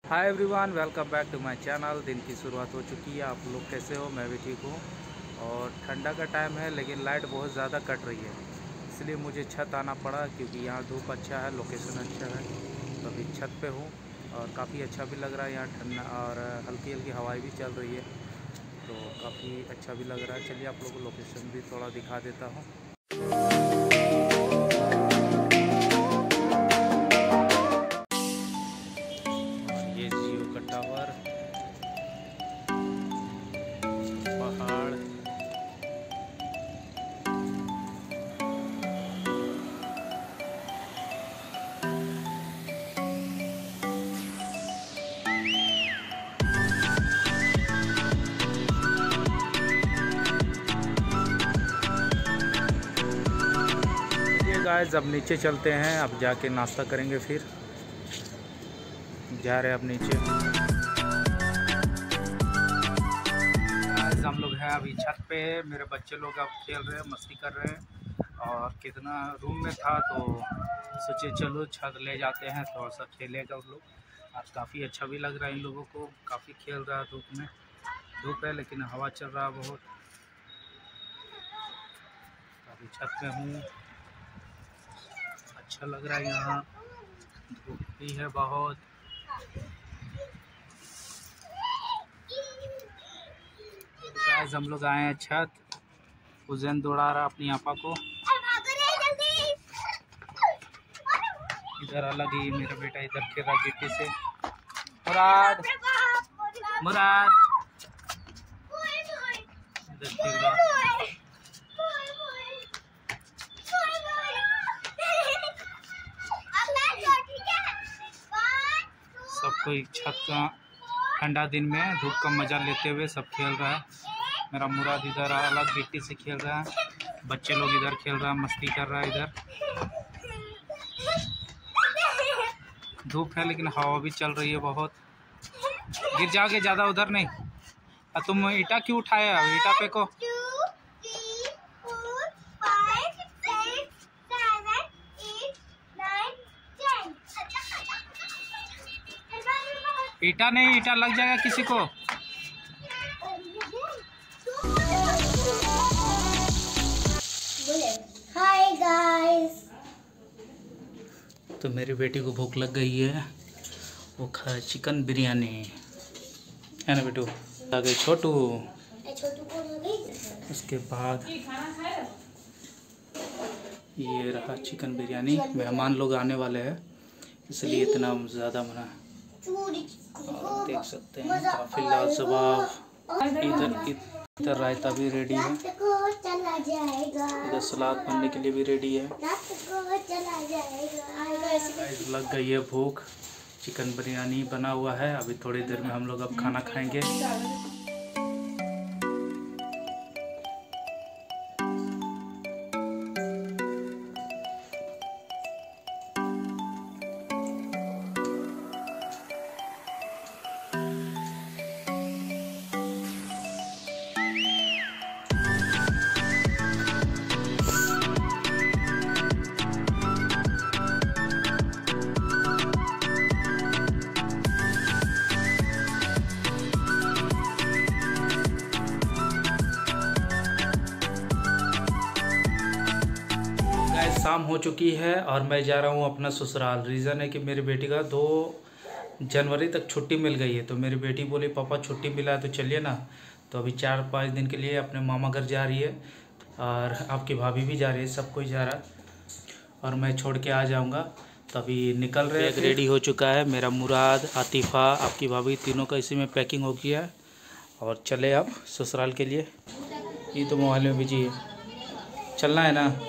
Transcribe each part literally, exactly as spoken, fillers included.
Hi everyone, welcome back to my channel. दिन की शुरुआत हो चुकी है। आप लोग कैसे हो? मैं भी ठीक हूँ। और ठंडा का टाइम है लेकिन लाइट बहुत ज़्यादा कट रही है, इसलिए मुझे छत आना पड़ा क्योंकि यहाँ धूप अच्छा है, लोकेशन अच्छा है। तो अभी छत पे हूँ और काफ़ी अच्छा भी लग रहा है। यहाँ ठंडा और हल्की हल्की हवाएं भी चल रही है, तो काफ़ी अच्छा भी लग रहा है। चलिए आप लोगों को लोकेशन भी थोड़ा दिखा देता हूँ। ये जियो का टावर, पहाड़, गाइस अब नीचे चलते हैं। अब जाके नाश्ता करेंगे, फिर जा रहे हैं अब नीचे। गाइस हम लोग हैं अभी छत पे। मेरे बच्चे लोग अब खेल रहे हैं, मस्ती कर रहे हैं। और कितना रूम में था तो सोचे चलो छत ले जाते हैं, थोड़ा सा खेलेगा उन लोग। आज काफ़ी अच्छा भी लग रहा है इन लोगों को, काफ़ी खेल रहा है धूप में। धूप है लेकिन हवा चल रहा है बहुत। अभी छत में हूँ, अच्छा लग रहा है यहाँ। धूप भी है बहुत। गाइस हम लोग आए हैं छत। उजैन दौड़ा रहा अपनी आपा को। इधर अलग ही मेरा बेटा इधर खेल रहा गिट्टी से। मुराद मुराद इधर खेल रहा। सब कोई छत का ठंडा दिन में धूप का मजा लेते हुए सब खेल रहा है। मेरा मुराद इधर अलग गिट्टी से खेल रहा है। बच्चे लोग इधर खेल रहा है, मस्ती कर रहा है इधर। धूप है लेकिन हवा भी चल रही है बहुत। गिर जाओगे ज़्यादा उधर नहीं। आ, तुम ईटा क्यों उठाए? अब ईटा पे को ईटा नहीं, ईटा लग जाएगा किसी को। Hi guys. तो मेरी बेटी को भूख लग गई है, वो खाए चिकन बिरयानी, है ना बेटू? आ गई छोटू। उसके बाद ये रहा चिकन बिरयानी। मेहमान लोग आने वाले हैं इसलिए इतना ज़्यादा बना। और देख सकते हैं काफ़ी लाजवाब। इधर इधर रायता भी रेडी है, इधर सलाद बनने के लिए भी रेडी है। लग गई है भूख। चिकन बिरयानी बना हुआ है। अभी थोड़ी देर में हम लोग अब खाना खाएंगे। शाम हो चुकी है और मैं जा रहा हूँ अपना ससुराल। रीज़न है कि मेरी बेटी का दो जनवरी तक छुट्टी मिल गई है। तो मेरी बेटी बोली पापा छुट्टी मिला है तो चलिए ना। तो अभी चार पाँच दिन के लिए अपने मामा घर जा रही है और आपकी भाभी भी जा रही है, सब कोई जा रहा है। और मैं छोड़ के आ जाऊँगा। तो अभी निकल रहे हैं। रेडी हो चुका है मेरा मुराद, आतिफ़ा, आपकी भाभी, तीनों का इसी में पैकिंग हो गया है। और चले अब ससुराल के लिए। ये तो मोबाइल में बिजी है, चलना है ना।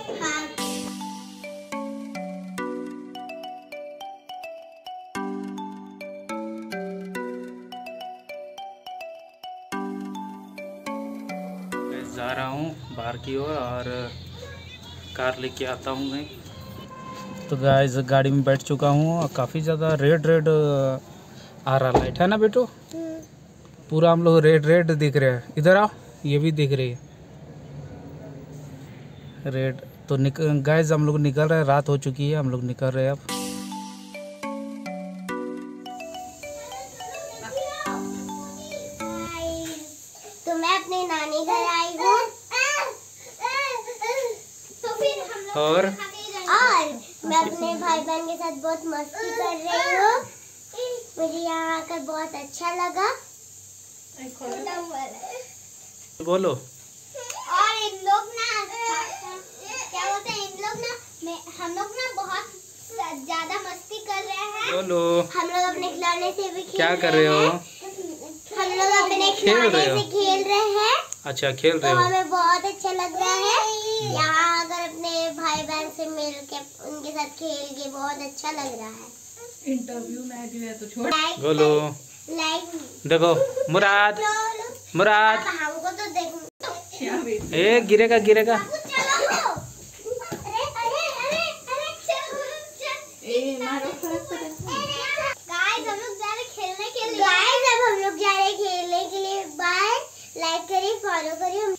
जा रहा हूँ बाहर की ओर और कार लेके आता हूँ मैं। तो गाइस गाड़ी में बैठ चुका हूँ और काफ़ी ज़्यादा रेड रेड आ रहा लाइट, है ना बेटो? पूरा हम लोग रेड रेड दिख रहे हैं। इधर आओ, ये भी दिख रही है रेड। तो निक गाइस हम लोग निकल रहे हैं। रात हो चुकी है, हम लोग निकल रहे हैं अब। तो मैं अपने नानी घर आई हूँ। तो फिर हम लोग और और मैं अपने भाई बहन के साथ बहुत मस्ती कर रही हूँ। मुझे यहाँ आकर बहुत अच्छा लगा। बोलो। और इन लोग ना क्या बोलते हैं, इन लोग ना मैं हम लोग ना बहुत ज्यादा मस्ती कर रहे हैं। बोलो। हम लोग अपने खिलौने से भी खेल क्या कर रहे हो? हम लोग अपने खेल खिलौने रहे हो? से खेल रहे हैं। अच्छा, खेल तो रहे हो। हमें बहुत अच्छा लग रहा है यहाँ अगर अपने भाई बहन से मिल के उनके साथ खेल के बहुत अच्छा लग रहा है। इंटरव्यू में जो है तो छोड़। बोलो। लाइक देखो मुराद, मुराद हमको तो देख क्या बेटी? ए गिरेगा गिरेगा। ए मारो फर्क पड़े। गाइस हम लोग जा रहे खेलने के लिए। गाइस अब हम लोग जा रहे खेलने के लिए। बाय, लाइक करिए, फॉलो करिए।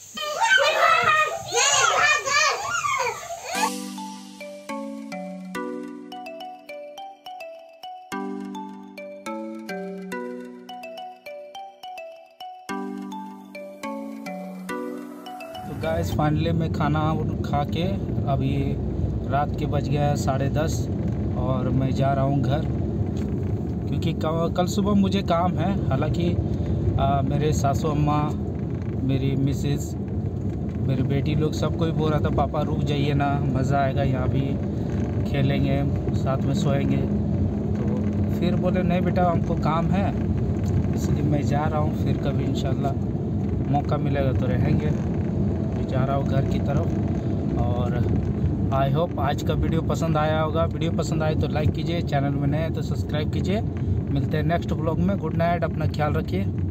तो गाइस फाइनली मैं खाना खा के अभी रात के बज गया है साढ़े दस और मैं जा रहा हूँ घर, क्योंकि कल सुबह मुझे काम है। हालांकि आ, मेरे सासू अम्मा, मेरी मिसेस, मेरी बेटी लोग सब कोई बोल रहा था पापा रुक जाइए ना, मज़ा आएगा, यहाँ भी खेलेंगे, साथ में सोएंगे। तो फिर बोले नहीं बेटा हमको काम है, इसलिए मैं जा रहा हूँ। फिर कभी इंशाल्लाह मौका मिलेगा तो रहेंगे। मैं जा रहा हूँ घर की तरफ। और आई होप आज का वीडियो पसंद आया होगा। वीडियो पसंद आए तो लाइक कीजिए, चैनल में नए हैं तो सब्सक्राइब कीजिए। मिलते हैं नेक्स्ट ब्लॉग में। गुड नाइट, अपना ख्याल रखिए।